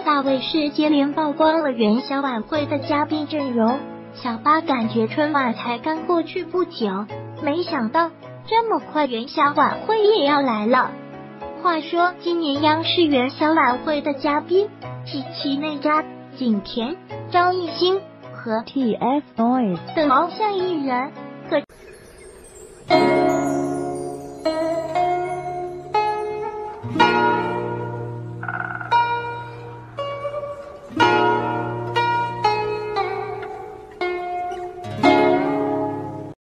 大卫视接连曝光了元宵晚会的嘉宾阵容。小八感觉春晚才刚过去不久，没想到这么快元宵晚会也要来了。话说今年央视元宵晚会的嘉宾齐齐内扎、景甜、张艺兴和 TFBOYS 等偶像艺人，可